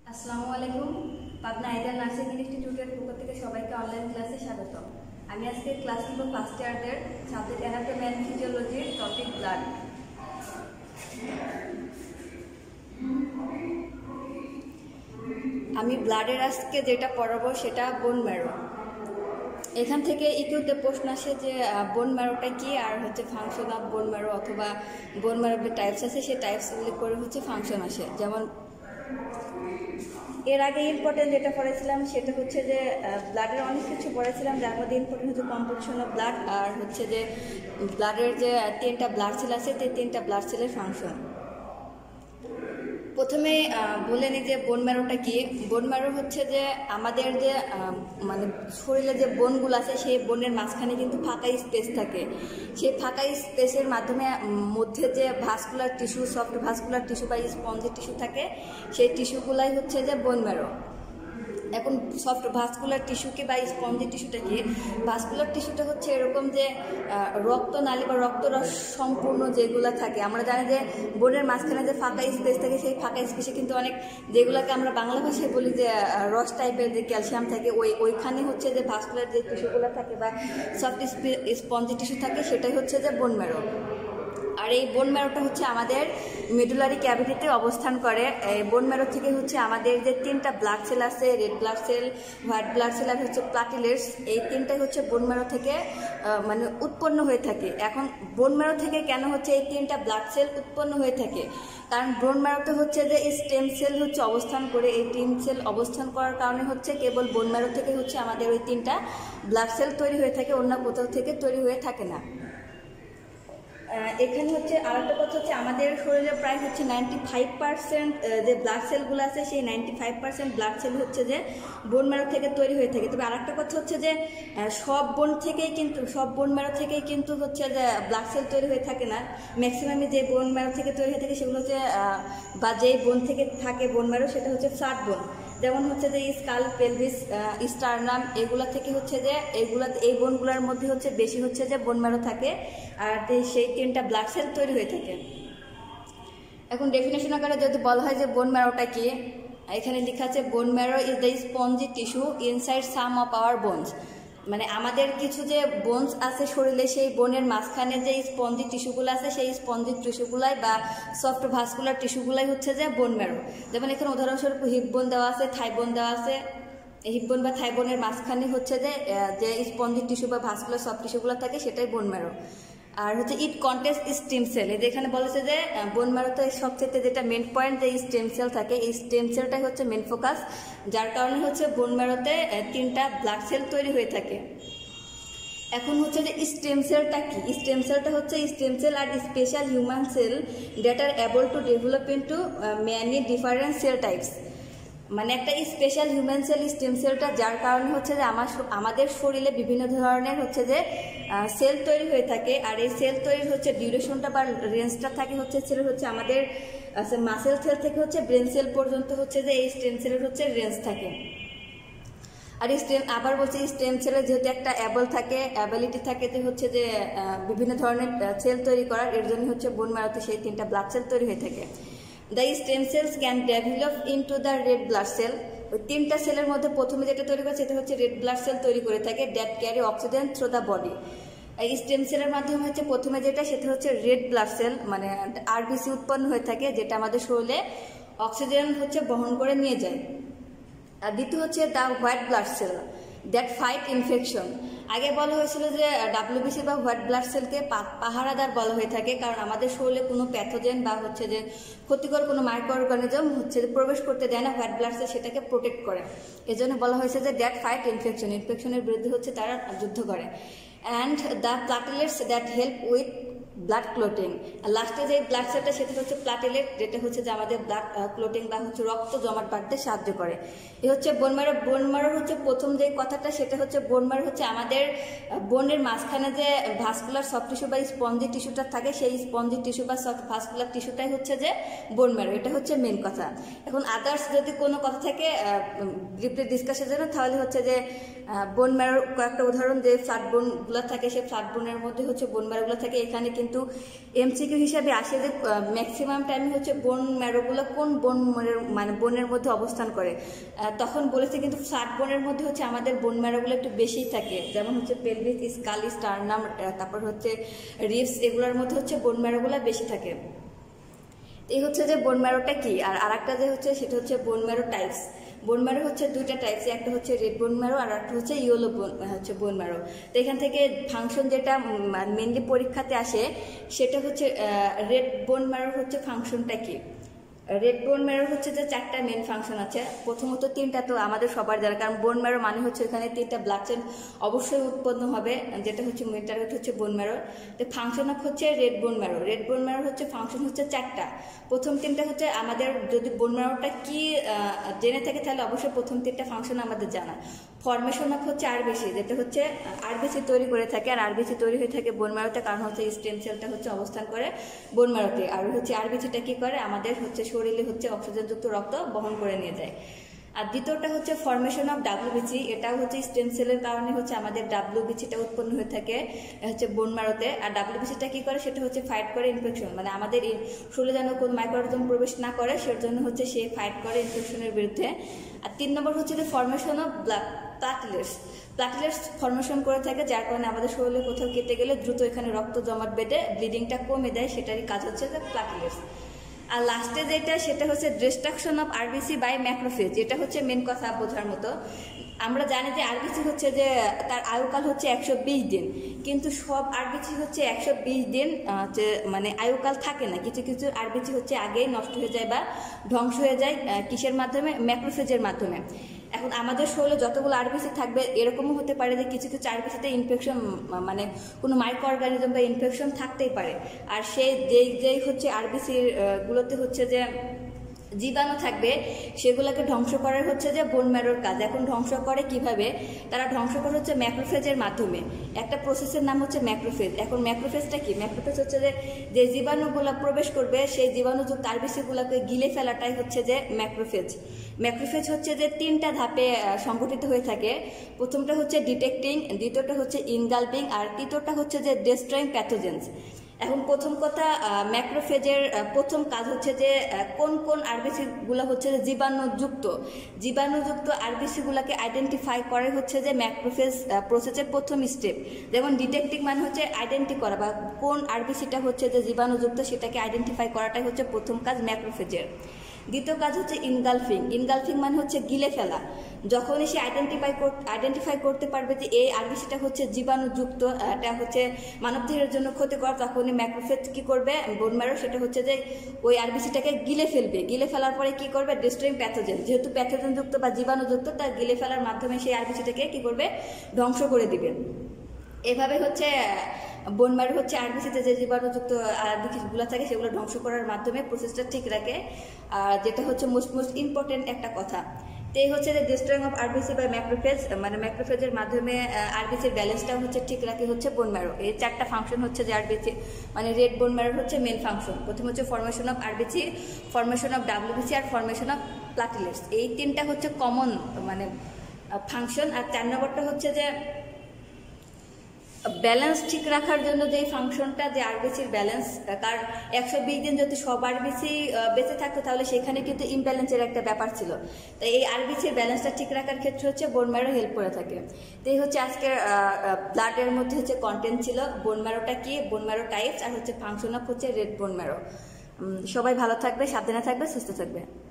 আসসালামু আলাইকুম। Pabna ideal nursing ইনস্টিটিউটের পক্ষ থেকে সবাইকে অনলাইন ক্লাসে স্বাগত। আমি আজকে ক্লাস নিব ফার্স্ট ইয়ারদের সাবজেক্ট অ্যানাটমি অ্যান্ড ফিজিওলজির টপিক ব্লাড। আমি ব্লাডের আজকে যেটা পড়াবো সেটা বোন ম্যারো। এখান থেকে ইকিউতে প্রশ্ন আসে যে বোন ম্যারোটা কি, আর হচ্ছে ফাংশন অফ বোন ম্যারো অথবা বোন ম্যারোর যে টাইপস আছে সেই টাইপস উল্লেখ করে হচ্ছে ফাংশন আসে। যেমন এর আগে ইম্পর্টেন্ট যেটা পড়েছিলাম সেটা হচ্ছে যে ব্লাডের অনেক কিছু পড়েছিলাম, যার মধ্যে ইম্পর্টেন্ট হচ্ছে কম্পোজিশন অফ ব্লাড, আর হচ্ছে যে ব্লাডের যে 3টা ব্লাড সেল আছে সেই 3টা ব্লাড সেলের ফাংশন। প্রথমে বলে নিই যে বোন ম্যারোটা কি। বোন ম্যারো হচ্ছে যে আমাদের যে মানে শরীরে যে বোনগুলো আছে সেই বোনের মাঝখানে কিন্তু ফাঁকা স্পেস থাকে। সেই ফাঁকা স্পেসের মাধ্যমে মধ্যে যে vascular tissue, soft vascular tissue বা স্পঞ্জি টিস্যু থাকে, সেই টিস্যুগুলাই হচ্ছে যে বোন ম্যারো। এখন সফট ভাস্কুলার টিস্যুকে বা স্পঞ্জি টিস্যুটা কি? ভাস্কুলার টিস্যুটা হচ্ছে এরকম যে রক্তনালী বা রক্তরস সম্পূর্ণ যেগুলো থাকে। আমরা জানি যে বোনের মাঝখানে যে ফাঁকা স্পেস থাকে, সেই ফাঁকা স্পেসে কিন্তু অনেক যেগুলোকে আমরা বাংলা ভাষায় বলি যে রস টাইপের যে ক্যালসিয়াম থাকে, ওইখানে হচ্ছে যে ভাস্কুলার যে টিস্যুগুলো থাকে বা সফট স্পঞ্জি টিস্যু থাকে, সেটাই হচ্ছে যে বোন ম্যারো। আর এই বোন ম্যারোটা হচ্ছে আমাদের মেডুলারি ক্যাভিটিতে অবস্থান করে। এই বোন ম্যারো থেকে হচ্ছে আমাদের যে 3টা ব্লাড সেল আছে, red blood cell, white blood cell আর হচ্ছে প্লাটিলেটস, এই 3টাই হচ্ছে বোন ম্যারো থেকে মানে উৎপন্ন হয়ে থাকে। এখন বোন ম্যারো থেকে কেন হচ্ছে এই 3টা ব্লাড সেল উৎপন্ন হয়ে থাকে? কারণ বোন ম্যারোতে হচ্ছে যে স্টেম সেল হচ্ছে অবস্থান করে। এই স্টেম সেল অবস্থান করার কারণে হচ্ছে কেবল বোন ম্যারো থেকে হচ্ছে আমাদের ওই 3টা ব্লাড সেল তৈরি হয়ে থাকে, অন্য কোথাও থেকে তৈরি হয়ে থাকে না। এখানে হচ্ছে আরেকটা কথা হচ্ছে আমাদের শরীরে প্রায় হচ্ছে 95% যে ব্লাড সেলগুলো আছে, সেই 95% ব্লাড সেল হচ্ছে যে বোন ম্যারো থেকে তৈরি হয়ে থাকে। তবে আরেকটা কথা হচ্ছে যে সব বোন ম্যারো থেকেই কিন্তু হচ্ছে যে ব্লাড সেল তৈরি হয়ে থাকে না। ম্যাক্সিমামই যে বোন ম্যারো থেকে তৈরি হয়ে থাকে সেগুলো হচ্ছে বা যেই বোন থেকে থাকে বোন ম্যারো সেটা হচ্ছে ফ্ল্যাট বোন। যেমন হচ্ছে যে স্কাল, পেলভিস, স্টারনাম, এগুলা থেকে হচ্ছে যে এই বোনগুলোর মধ্যে হচ্ছে বেশি হচ্ছে যে বোন ম্যারো থাকে, আর সেই 3টা ব্লাড সেল তৈরি হয়ে থাকে। এখন ডেফিনেশন আকারে যদি বলা হয় যে বোন ম্যারোটা কি, এখানে লেখা আছে bone marrow is the spongy tissue inside some of our bones. মানে আমাদের কিছু যে বোনস আছে শরীরে, সেই বোনের মাঝখানে যে স্পঞ্জি টিস্যুগুলো আছে, সেই স্পঞ্জি টিস্যুগুলাই বা সফট ভাস্কুলার টিস্যুগুলাই হচ্ছে যে বোন ম্যারো। যেমন এখানে উদাহরণস্বরূপ হিপ বোন দেওয়া আছে, থাই বোন দেওয়া আছে। হিপ বোন বা থাই বোনের মাঝখানে হচ্ছে যে স্পঞ্জি টিস্যু বা ভাস্কুলার সফট টিস্যুগুলো থাকে, সেটাই বোন ম্যারো। আর হচ্ছে ইট কন্টেন্স স্টেম সেল। এখানে বলেছে যে বোন ম্যারোতে সবচেয়ে যেটা মেন পয়েন্ট, যে স্টেম সেল থাকে, এই স্টেম সেলটাই হচ্ছে মেন ফোকাস, যার কারণে হচ্ছে বোন ম্যারোতে 3টা ব্লাড সেল তৈরি হয়ে থাকে। এখন হচ্ছে যে স্টেম সেলটা কি? স্টেম সেলটা হচ্ছে stem cell are special human cell that are able to develop into many different cell types. মানে একটা স্পেশাল হিউম্যান সেল স্টেম সেলটা, যার কারণে হচ্ছে যে আমাদের শরীরে বিভিন্ন ধরনের হচ্ছে যে সেল তৈরি হয়ে থাকে। আর এই সেল তৈরির হচ্ছে ডিউরেশনটা বা রেঞ্জটা থাকে হচ্ছে সেল হচ্ছে আমাদের মাসেল সেল থেকে হচ্ছে ব্রেন সেল পর্যন্ত হচ্ছে যে এই স্টেম সেলের হচ্ছে রেঞ্জ থাকে। আর আবার বলছে স্টেম সেলের যেহেতু একটা অ্যাবিলিটি থাকে যে হচ্ছে যে বিভিন্ন ধরনের সেল তৈরি করার, এর জন্য হচ্ছে বোন ম্যারোতে সেই 3টা ব্লাড সেল তৈরি হয়ে থাকে। The stem cells can develop into the red blood cell. ওই 3টা সেলের মধ্যে প্রথমে যেটা তৈরি করে সেটা হচ্ছে রেড ব্লাড সেল তৈরি করে থাকে, that carry oxygen through the body. এই স্টেম সেলের মাধ্যমে হচ্ছে প্রথমে যেটা সেটা হচ্ছে রেড ব্লাড সেল, মানে আরবিসি উৎপন্ন হয়ে থাকে, যেটা আমাদের শরীরে অক্সিজেন হচ্ছে বহন করে নিয়ে যায়। আর দ্বিতীয় হচ্ছে the white blood cell that fight infection. আগে বলা হয়েছিল যে ডাব্লিউবিসি বা হোয়াইট ব্লাড সেলকে পাহারাদার বলা হয়ে থাকে, কারণ আমাদের শরীরে কোনো প্যাথোজেন বা হচ্ছে যে ক্ষতিকর কোনো মাইক্রো অর্গানিজম হচ্ছে যে প্রবেশ করতে দেয় না। হোয়াইট ব্লাড সেল সেটাকে প্রোটেক্ট করে, এজন্য বলা হয়েছে যে দ্যাট ফাইট ইনফেকশনের বিরুদ্ধে হচ্ছে তারা যুদ্ধ করে। And the platelets that help with blood clotting. লাস্টে যে ব্লাড সেলটা সেটা হচ্ছে প্লাটিলেট, যেটা হচ্ছে যে আমাদের ব্লাড ক্লোটিং বা হচ্ছে রক্ত জমাট বাঁধতে সাহায্য করে। এই হচ্ছে বোন ম্যারো। বোন ম্যারোর হচ্ছে প্রথম যে কথাটা সেটা হচ্ছে বোন ম্যারো হচ্ছে আমাদের বোনের মাঝখানে যে ভাস্কুলার সফট টিস্যু বা স্পঞ্জি টিস্যুটা থাকে, সেই স্পঞ্জি টিস্যু বা সফট ভাস্কুলার টিস্যুটাই হচ্ছে যে বোন ম্যারো। এটা হচ্ছে মেন কথা। এখন আদার্স যদি কোনো কথা থাকে ব্রিফলি ডিসকাসের জন্য, তাহলে হচ্ছে যে বোন ম্যারোর কয়েকটা উদাহরণ, যে ফ্ল্যাট বোনগুলো থাকে, সেই ফ্ল্যাট বোনের মধ্যে হচ্ছে বোন ম্যারোগুলো থাকে। এখানে কিন্তু কিন্তু এমসিকিউ হিসাবে আসে যে ম্যাক্সিমাম টাইমে হচ্ছে বোন ম্যারোগুলো কোন বোনের মধ্যে অবস্থান করে। তখন বলেছে কিন্তু ফ্ল্যাট বোনের মধ্যে হচ্ছে আমাদের বোন ম্যারোগুলো একটু বেশিই থাকে, যেমন হচ্ছে পেলভিক, স্কালি, স্টারনাম, তারপর হচ্ছে রিবস, এগুলোর মধ্যে হচ্ছে বোন ম্যারোগুলো বেশি থাকে। এই হচ্ছে যে বোন ম্যারোটা কি। আর আরেকটা যে হচ্ছে সেটা হচ্ছে bone marrow types. Bone marrow হচ্ছে দুইটা টাইপস, একটা হচ্ছে রেড বোন ম্যারো আর একটা হচ্ছে ইয়েলো বোন ম্যারো। তো এখান থেকে ফাংশন যেটা মেনলি পরীক্ষাতে আসে সেটা হচ্ছে রেড বোন ম্যারোর হচ্ছে ফাংশনটা কি। রেড বোন ম্যারোর হচ্ছে যে 4টা মেন ফাংশন আছে। প্রথমত 3টা তো আমাদের সবার জানা, কারণ বোন ম্যারো মানে হচ্ছে এখানে 3টা ব্লাড সেল অবশ্যই উৎপন্ন হবে, যেটা হচ্ছে মেন টার্গেট হচ্ছে বোন ম্যারো। তো ফাংশন অফ হচ্ছে red bone marrow. Red bone ম্যারোর হচ্ছে ফাংশন হচ্ছে 4টা। প্রথম 3টা হচ্ছে আমাদের যদি বোন ম্যারোটা কি জেনে থাকে তাহলে অবশ্যই প্রথম 3টা ফাংশন আমাদের জানা। ফরমেশন অফ হচ্ছে আরবিসি, যেটা হচ্ছে আরবিসি তৈরি করে থাকে, আর আরবিসি তৈরি হয়ে থাকে বোন ম্যারোতে, কারণ হচ্ছে স্টেম সেলটা হচ্ছে অবস্থান করে বোন ম্যারোতে। আর হচ্ছে আরবিসিটা কি করে, আমাদের হচ্ছে শরীরে হচ্ছে অক্সিজেনযুক্ত রক্ত বহন করে নিয়ে যায়। আর দ্বিতীয়টা হচ্ছে ফরমেশন অফ ডাব্লিউবিসি, এটাও হচ্ছে স্টেম সেলের কারণে হচ্ছে আমাদের ডাব্লিউবিসিটা উৎপন্ন হয়ে থাকে হচ্ছে বোন ম্যারোতে। আর ডাব্লিউবিসিটা কি করে, সেটা হচ্ছে ফাইট করে ইনফেকশন, মানে আমাদের শরীরে যেন কোনো মাইক্রোঅর্গানিজম প্রবেশ না করে সের জন্য হচ্ছে সে ফাইট করে ইনফেকশনের বিরুদ্ধে। আর 3 নম্বর হচ্ছে যে ফরমেশন অফ প্লাটিলেটস ফরমেশন করে থাকে, যার কারণে আমাদের শরীরে কোথাও কেটে গেলে দ্রুত এখানে রক্ত জমাট বেঁধে ব্লিডিংটা কমে দেয়, সেটারই কাজ হচ্ছে যে প্লাটিলেটস। আর লাস্টে যেটা সেটা হচ্ছে destruction of RBC by macrophage, এটা হচ্ছে মেন কথা বোঝার মতো। আমরা জানি যে আরবিসি হচ্ছে যে তার আয়ুকাল হচ্ছে 120 দিন, কিন্তু সব আরবিসি হচ্ছে 120 দিন মানে আয়ুকাল থাকে না। কিছু কিছু আরবিসি হচ্ছে আগেই নষ্ট হয়ে যায় বা ধ্বংস হয়ে যায়, কিসের মাধ্যমে, ম্যাক্রোফেজের মাধ্যমে। এখন আমাদের শরীরে যতগুলো আরবিসি থাকবে এরকমও হতে পারে যে কিছু কিছু আরবিসিতে ইনফেকশন, মানে কোনো মাইক্রো অর্গানিজম বা ইনফেকশন থাকতেই পারে। আর সেই যেই হচ্ছে আরবিসির গুলোতে হচ্ছে যে জীবাণু থাকবে সেগুলোকে ধ্বংস করার হচ্ছে যে বোন ম্যারোর কাজ। এখন ধ্বংস করে কিভাবে, তারা ধ্বংস করে হচ্ছে ম্যাক্রোফেজের মাধ্যমে। একটা প্রসেসের নাম হচ্ছে ম্যাক্রোফেজ। এখন ম্যাক্রোফেজটা কি, ম্যাক্রোফেজ হচ্ছে যে জীবাণুগুলো প্রবেশ করবে সেই জীবাণুযুক্ত আরবিসিগুলোকে গিলে ফেলাটাই হচ্ছে যে ম্যাক্রোফেজ। ম্যাক্রোফেজ হচ্ছে যে 3টা ধাপে সংগঠিত হয়ে থাকে। প্রথমটা হচ্ছে ডিটেক্টিং, দ্বিতীয়টা হচ্ছে ইনগালপিং, আর তৃতীয়টা হচ্ছে যে ডেস্ট্রয়িং প্যাথোজেন্স। এখন প্রথম কথা, ম্যাক্রোফেজের প্রথম কাজ হচ্ছে যে কোন কোন আরবিসিগুলো হচ্ছে যে জীবাণুযুক্ত আরবিসিগুলোকে আইডেন্টিফাই করে হচ্ছে যে ম্যাক্রোফেজ প্রসেসের প্রথম স্টেপ। যেমন ডিটেক্টিং মানে হচ্ছে আইডেন্টি করা, বা কোন আরবিসিটা হচ্ছে যে জীবাণুযুক্ত সেটাকে আইডেন্টিফাই করাটাই হচ্ছে প্রথম কাজ ম্যাক্রোফেজের। দ্বিতীয় কাজ হচ্ছে ইনগালফিং মানে হচ্ছে গিলে ফেলা। যখনই সে আইডেন্টিফাই করতে পারবে যে এই আরবিসিটা হচ্ছে জীবাণুযুক্ত, এটা হচ্ছে মানবদেহের জন্য ক্ষতিকর, তখনই ম্যাক্রোফেজ কি করবে, বোন ম্যারো, সেটা হচ্ছে যে ওই আরবিসিটাকে গিলে ফেলবে। গিলে ফেলার পরে কি করবে, ডিস্ট্রয়িং প্যাথোজেন, যেহেতু প্যাথোজেনযুক্ত বা জীবাণুযুক্ত, তা গিলে ফেলার মাধ্যমে সেই আরবিসিটাকে কি করবে, ধ্বংস করে দিবে। এভাবে হচ্ছে বোন ম্যারো হচ্ছে আরবিসিতে যে জীবাণুযুক্ত আরবিসিগুলো থাকে সেগুলো ধ্বংস করার মাধ্যমে প্রসেসটা ঠিক রাখে। আর যেটা হচ্ছে মোস্ট ইম্পর্টেন্ট একটা কথা, তো এই হচ্ছে যে destroying of RBC by macrophage, মানে ম্যাক্রোফেজের মাধ্যমে আরবিসির ব্যালেন্সটা হচ্ছে ঠিক রাখে হচ্ছে বোন ম্যারো। এই 4টা ফাংশন হচ্ছে যে আরবিসি মানে রেড বোন ম্যারোর হচ্ছে মেন ফাংশন। প্রথম হচ্ছে formation of RBC, formation of WBC আর ফরমেশন অফ প্লাটিলেটস। এই 3টা হচ্ছে কমন মানে ফাংশন। আর 4 নম্বরটা হচ্ছে যে ব্যালেন্স ঠিক রাখার জন্য যে ফাংশনটা, যে আরবিসির ব্যালেন্স, কারণ 120 দিন যদি সব আরবিসি বেঁচে থাকতো তাহলে সেখানে কিন্তু ইমব্যালেন্সের একটা ব্যাপার ছিল। তাই এই আরবিসির ব্যালেন্সটা ঠিক রাখার ক্ষেত্রে হচ্ছে বোন ম্যারো হেল্প করে থাকে। তো এই হচ্ছে আজকের ব্লাডের মধ্যে হচ্ছে কন্টেন্ট ছিল, বোন ম্যারোটা কি, বোন ম্যারো টাইপস, আর হচ্ছে ফাংশন অফ হচ্ছে রেড বোন ম্যারো। সবাই ভালো থাকবে, সাবধানে থাকবে, সুস্থ থাকবে।